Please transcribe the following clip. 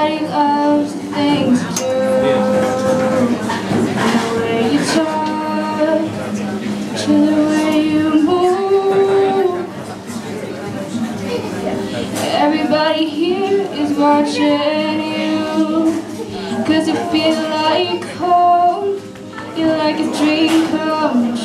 Everybody loves the things you do, the way you talk, to the way you move. Everybody here is watching you, 'cause you feel like home. You're like a dream come true.